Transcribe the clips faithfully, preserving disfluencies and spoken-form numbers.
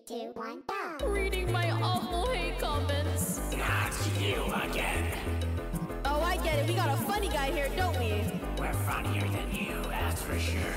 two, one, go! Reading my awful hate comments. Not you again. Oh, I get it. We got a funny guy here, don't we? We're funnier than you, that's for sure.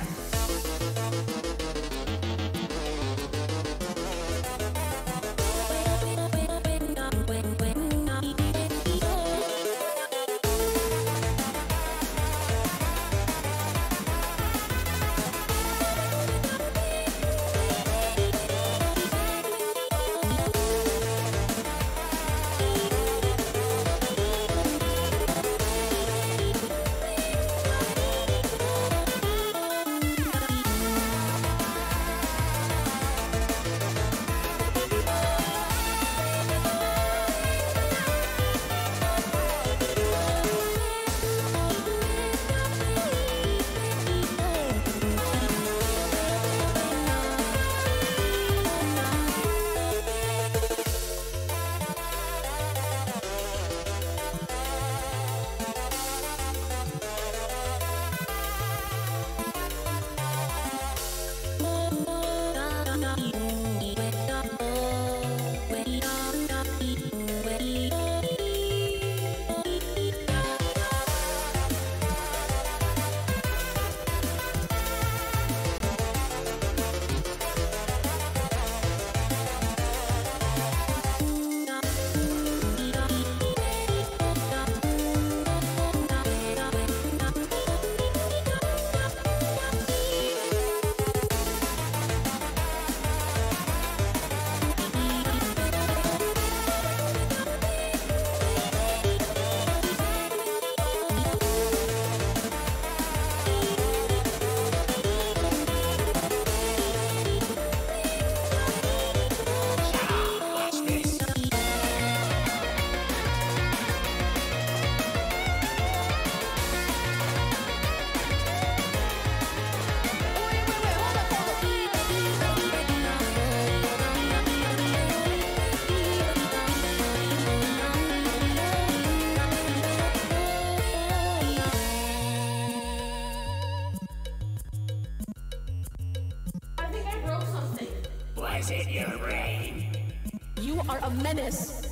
Was it your brain? You are a menace.